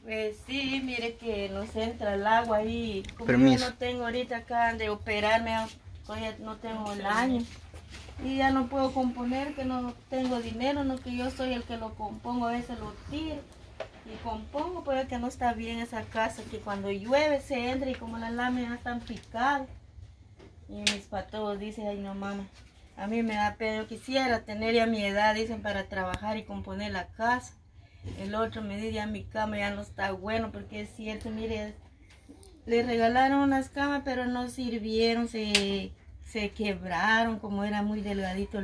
Pues sí, mire que nos entra el agua ahí. Como Permiso. yo no tengo ahorita acá de operarme, todavía no tengo el año. Y ya no puedo componer, que no tengo dinero, no que yo soy el que lo compongo, a veces lo tiro. Y compongo, pues que no está bien esa casa, que cuando llueve se entra y como las láminas están picadas. Y mis patos dicen, ay no mamá, a mí me da pena, yo quisiera tener ya mi edad, dicen, para trabajar y componer la casa. El otro me dice, ya mi cama ya no está bueno, porque es cierto, mire, le regalaron unas camas, pero no sirvieron, se quebraron, como era muy delgadito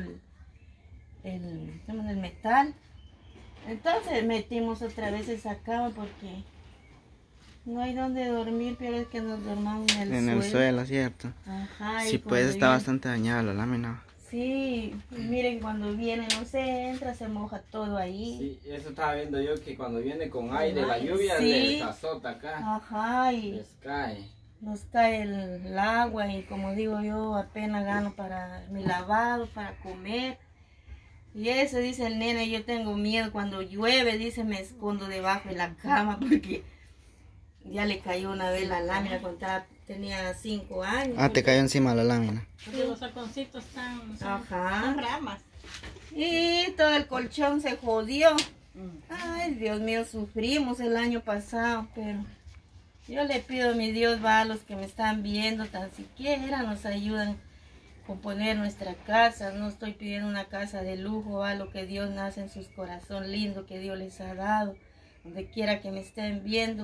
el metal. Entonces metimos otra vez esa cama porque no hay donde dormir, pero es que nos dormamos en el suelo. En el suelo, ¿cierto? Ajá. Sí, pues está bastante dañada la lámina. Sí, miren, cuando viene, no se entra, se moja todo ahí. Sí, eso estaba viendo yo, que cuando viene con aire, la lluvia sí, les azota acá. Ajá, y les cae. Nos cae el agua y como digo yo, apenas gano para mi lavado, para comer. Y eso dice el nene, yo tengo miedo cuando llueve, dice, me escondo debajo de la cama porque ya le cayó una vez la lámina cuando tenía 5 años. Ah, te cayó encima la lámina. Porque los halconcitos son Ajá. ramas. Y todo el colchón se jodió. Ay, Dios mío, sufrimos el año pasado, pero yo le pido a mi Dios, va, a los que me están viendo, tan siquiera nos ayudan a componer nuestra casa. No estoy pidiendo una casa de lujo, va, lo que Dios nace en sus corazones lindo que Dios les ha dado, donde quiera que me estén viendo.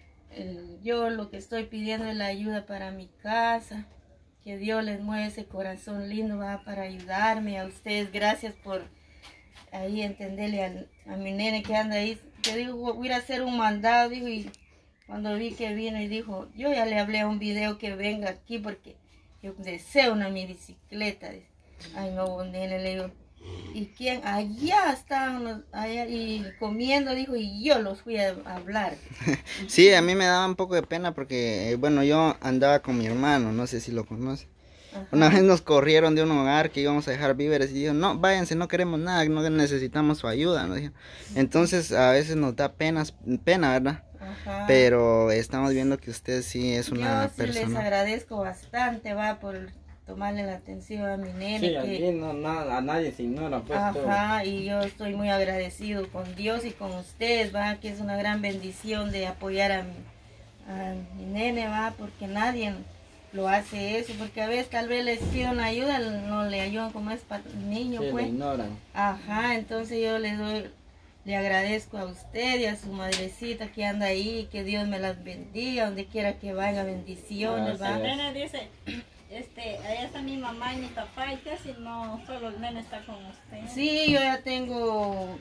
Yo lo que estoy pidiendo es la ayuda para mi casa, que Dios les mueva ese corazón lindo, va, para ayudarme. A ustedes, gracias por ahí entenderle a mi nene que anda ahí, que dijo, voy a ir a hacer un mandado, dijo, y cuando vi que vino y dijo, yo ya le hablé a un video que venga aquí porque yo deseo una mi bicicleta. Ay no, nene, le digo, ¿y quién? Allá estaban allá y comiendo, dijo, y yo los fui a hablar. Sí, a mí me daba un poco de pena porque, bueno, yo andaba con mi hermano, no sé si lo conoce. Ajá. Una vez nos corrieron de un hogar que íbamos a dejar víveres y dijo, no, váyanse, no queremos nada, no necesitamos su ayuda, ¿no? Entonces a veces nos da pena, ¿verdad? Ajá. Pero estamos viendo que usted sí es una persona. Yo sí les agradezco bastante, va, por tomarle la atención a mi nene. Sí, aquí no, a nadie se ignora, pues. Ajá, y yo estoy muy agradecido con Dios y con ustedes, va, que es una gran bendición de apoyar a mi nene, va, porque nadie lo hace eso, porque a veces tal vez les pido una ayuda, no le ayudan como es para el niño, sí, pues. le ignoran. Ajá, entonces yo le agradezco a usted y a su madrecita que anda ahí, que Dios me las bendiga, donde quiera que vaya, bendiciones, va. El nene dice, allá está mi mamá y mi papá, y casi no, solo el nene está con usted. Sí, yo ya tengo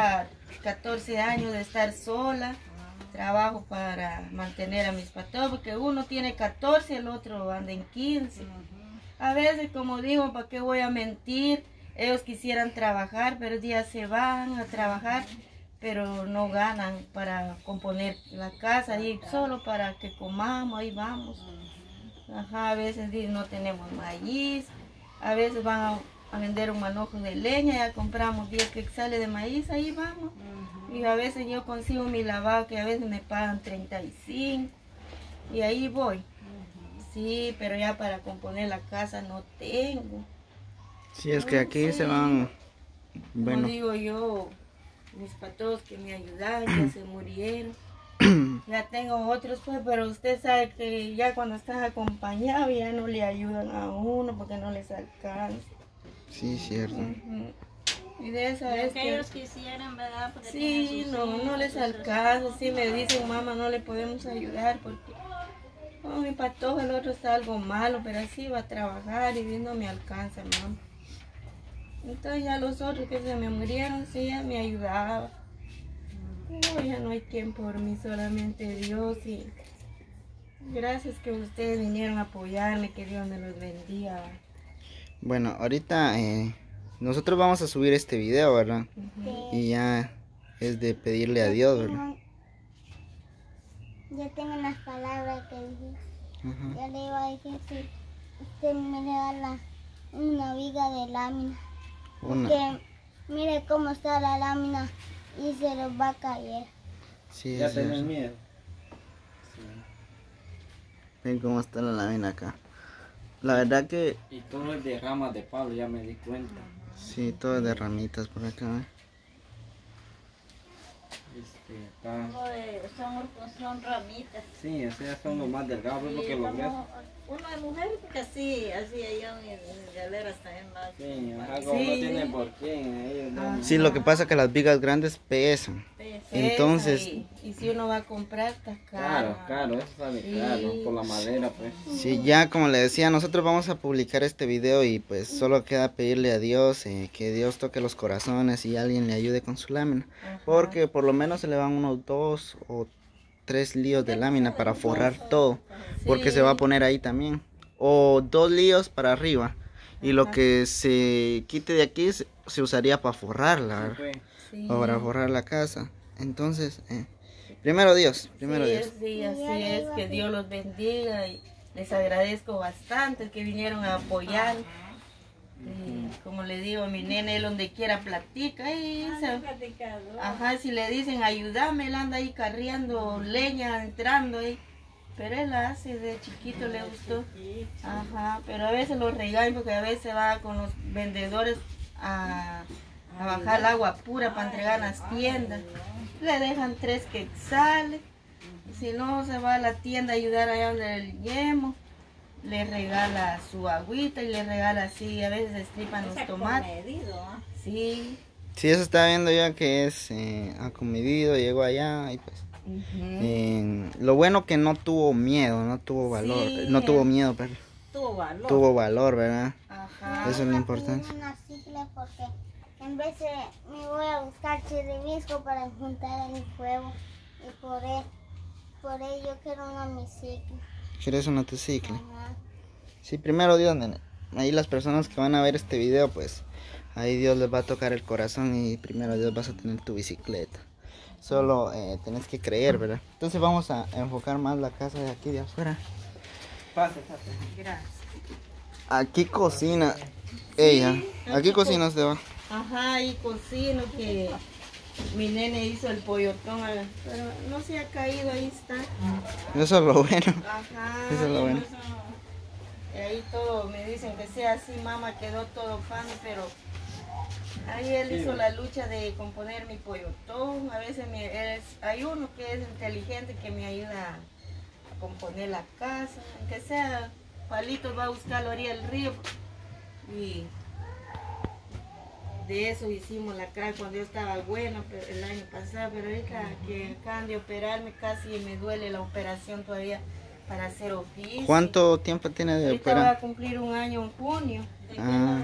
14 años de estar sola, trabajo para mantener a mis patos, porque uno tiene 14, el otro anda en 15. A veces, como digo, ¿para qué voy a mentir? Ellos quisieran trabajar, pero ya se van a trabajar, pero no ganan para componer la casa y solo para que comamos, ahí vamos. Ajá, a veces no tenemos maíz, a veces van a vender un manojo de leña, ya compramos 10 quetzales de maíz, ahí vamos. Y a veces yo consigo mi lavado, que a veces me pagan 35, y ahí voy. Sí, pero ya para componer la casa no tengo. Sí, es que aquí se van, bueno. Como digo yo, mis patos que me ayudaron, ya se murieron. Ya tengo otros, pues, pero usted sabe que ya cuando estás acompañado ya no le ayudan a uno porque no les alcanza. Sí, cierto. Y de esa vez que ellos quisieran, ¿verdad? Porque sí, no les alcanza. Sí, me dicen, mamá, no le podemos ayudar porque mi patojo, el otro está algo malo, pero así va a trabajar y no me alcanza, mamá. Entonces ya los otros que se me murieron, sí, ya me ayudaba. No, ya no hay quien por mí, solamente Dios. Y gracias que ustedes vinieron a apoyarme, que Dios me los bendiga. Bueno, ahorita nosotros vamos a subir este video, ¿verdad? Y ya es de pedirle a Dios, ¿verdad? Yo tengo unas palabras que decir. Yo le iba a decir si usted me regala una viga de lámina. Porque mire cómo está la lámina y se los va a caer. Sí, Ya es tenés cierto. miedo. Ven cómo está la lámina acá. La verdad que Y todo es de ramas de palo, ya me di cuenta. sí, todo es de ramitas por acá. ¿Eh? Acá. Son ramitas. Sí, o sea, son los más delgados, es lo que Y los ves. uno de mujer, porque así allá en galeras también más. Sí, ajá, como no Sí. tiene por quién, ellos no. Sí, lo que pasa es que las vigas grandes pesan. Entonces, Y si uno va a comprar, está Claro, caro. claro, eso sale Sí. caro, por la madera, pues. sí, ya como le decía, nosotros vamos a publicar este video y pues solo queda pedirle a Dios que Dios toque los corazones y alguien le ayude con su lámina. Ajá. Porque por lo menos se le van unos 2 o 3 líos de lámina para forrar todo. Porque Sí. se va a poner ahí también. O 2 líos para arriba. Y lo Ajá. que se quite de aquí se usaría para forrarla, ¿verdad? Pues, Sí. Para forrar la casa. Entonces, primero Dios, primero Sí, Dios. sí, así es, que Dios los bendiga y les agradezco bastante que vinieron a apoyar. Y como le digo, mi nene, él donde quiera platica y ajá, si le dicen ayúdame, él anda ahí carriendo leña, entrando ahí. Pero él hace, de chiquito le gustó. Ajá, pero a veces lo regaño porque a veces va con los vendedores a bajar el agua pura para entregar en las tiendas. Le dejan 3 quetzales. Si no, se va a la tienda a ayudar allá donde el yemo. Le regala su agüita y le regala así. A veces estripan los tomates. Sí. Sí, eso estaba viendo ya que es acomedido, llegó allá y pues. Ujú. Lo bueno que no tuvo miedo, no tuvo valor, Sí. no tuvo miedo, pero Tuvo valor. tuvo valor, ¿verdad? Ajá. Eso es lo importante. Tengo una cicla porque en vez de me voy a buscar chiribisco para juntar en mi fuego y por ello quiero una bicicleta. ¿Quieres una tricicla? Ajá. Sí, primero Dios, nene. Ahí las personas que van a ver este video, pues ahí Dios les va a tocar el corazón y primero Dios vas a tener tu bicicleta. Solo tenés que creer, ¿verdad? Entonces vamos a enfocar más la casa de aquí de afuera. pase, pase. Gracias. Aquí cocina ella. Aquí cocina usted va. Ajá, y cocino que mi nene hizo el pollotón, pero no se ha caído, ahí está. Eso es lo bueno. Ajá. Eso es lo bueno. Ahí todo, me dicen que sea así, mamá, quedó todo pan, pero ahí él hizo la lucha de componer mi pollotón. A veces hay uno que es inteligente que me ayuda a componer la casa, aunque sea palitos, va a buscar a la orilla del río. Y de eso hicimos la casa cuando yo estaba buena el año pasado, pero ahorita que acaban de operarme casi me duele la operación todavía para hacer oficio. ¿Cuánto tiempo tiene de Ahorita va operar? a cumplir un año en junio. Ah,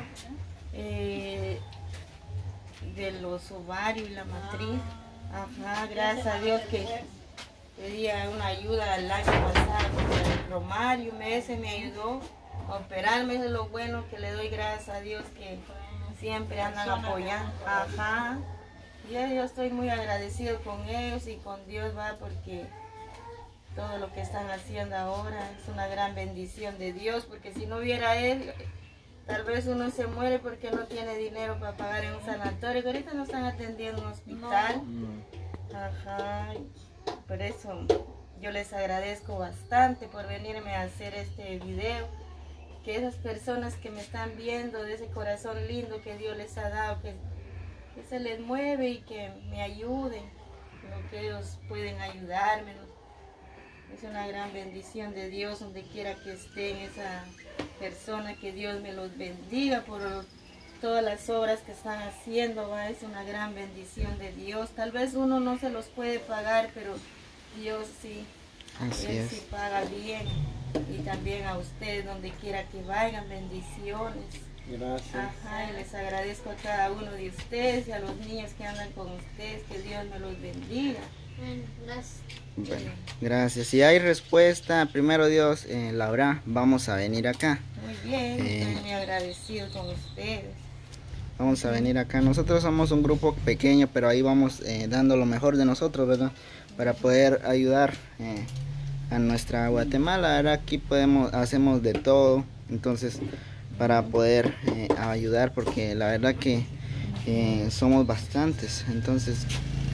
De los ovarios y la matriz. Ajá, gracias a Dios que pedía una ayuda el año pasado con el Romario, ese me ayudó a operarme, eso es lo bueno que le doy gracias a Dios que siempre andan apoyando. Ajá, yo estoy muy agradecido con ellos y con Dios, va, porque todo lo que están haciendo ahora es una gran bendición de Dios, porque si no hubiera Él, tal vez uno se muere porque no tiene dinero para pagar en un sanatorio, que ahorita no están atendiendo en un hospital. Ajá, por eso yo les agradezco bastante por venirme a hacer este video. Que esas personas que me están viendo, de ese corazón lindo que Dios les ha dado, que se les mueve y que me ayuden, lo que ellos pueden ayudarme. Es una gran bendición de Dios donde quiera que estén esa persona, que Dios me los bendiga por todas las obras que están haciendo, ¿va? Es una gran bendición de Dios. Tal vez uno no se los puede pagar, pero Dios sí, así Él es. sí paga bien. Y también a ustedes donde quiera que vayan, bendiciones. Gracias. Ajá, y les agradezco a cada uno de ustedes y a los niños que andan con ustedes, que Dios me los bendiga. Bueno, gracias. Bueno, gracias. Si hay respuesta, primero Dios, Laura, vamos a venir acá. Muy bien, estoy muy agradecido con ustedes. Vamos a venir acá. Nosotros somos un grupo pequeño, pero ahí vamos dando lo mejor de nosotros, ¿verdad? Para poder ayudar a nuestra Guatemala. Ahora aquí hacemos de todo. Entonces, para poder ayudar, porque la verdad que somos bastantes. Entonces,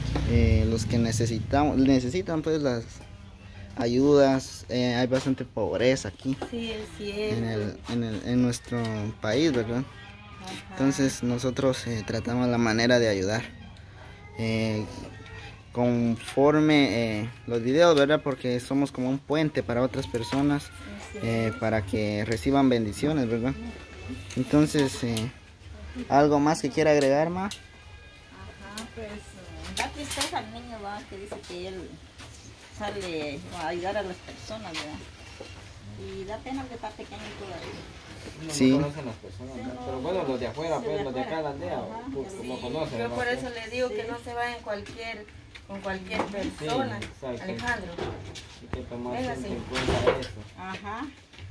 los que necesitan pues las ayudas. Hay bastante pobreza aquí Sí, es cierto. en nuestro país, ¿verdad? Ajá. Entonces nosotros tratamos la manera de ayudar conforme los videos, ¿verdad? Porque somos como un puente para otras personas, para que reciban bendiciones, ¿verdad? Entonces, ¿algo más que quiera agregar, ma? Ajá, pues da tristeza al niño, ¿va? Que dice que él sale a ayudar a las personas, ¿verdad? Y da pena que está pequeño todavía. No, Sí. no conocen las personas, ¿no? Pero bueno, los de afuera, pues, los de acá, la aldea, pues, Sí, lo conocen. yo ¿no? por eso le digo que no se vayan con cualquier persona. exacto. Alejandro. Hay que tomar Véngase. siempre en cuenta eso. Ajá,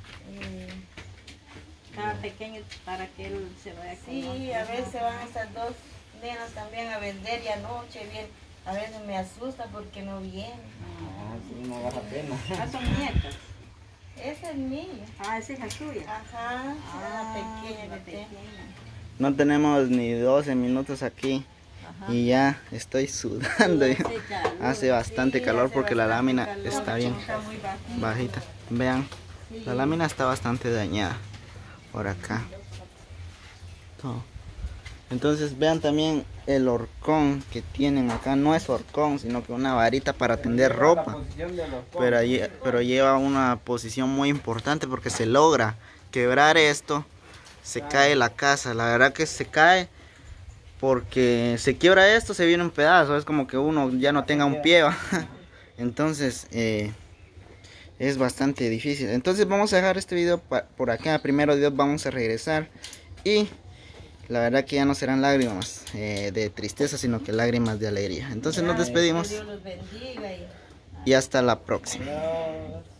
cada pequeño para que él se vaya con Sí, a veces van estas dos nenas también a vender y anoche bien. A veces me asusta porque no vienen. Ah, sí, no agarra pena. Ah, son nietas. Esa es mía. Ah, esa es la suya. Ajá, Ah, la pequeña la que tengo. pequeña. No tenemos ni 12 minutos aquí Ajá. y ya estoy sudando. Sí, hace calor. Hace bastante Sí, calor hace porque la bastante lámina calor, está bien está muy bajita. bajita. Vean, la lámina está bastante dañada por acá. Todo. Entonces vean también el horcón que tienen acá. No es horcón, sino que una varita para tender La ropa. posición de los Pero lleva una posición muy importante porque se logra quebrar esto, se cae la casa. La verdad que se cae porque se quiebra esto, se viene un pedazo. Es como que uno ya no tenga un pie, ¿va? Entonces es bastante difícil. Entonces vamos a dejar este video por acá. Primero Dios, vamos a regresar y la verdad que ya no serán lágrimas de tristeza, sino que lágrimas de alegría. Entonces nos Que despedimos Dios los bendiga y y hasta la próxima. Adiós.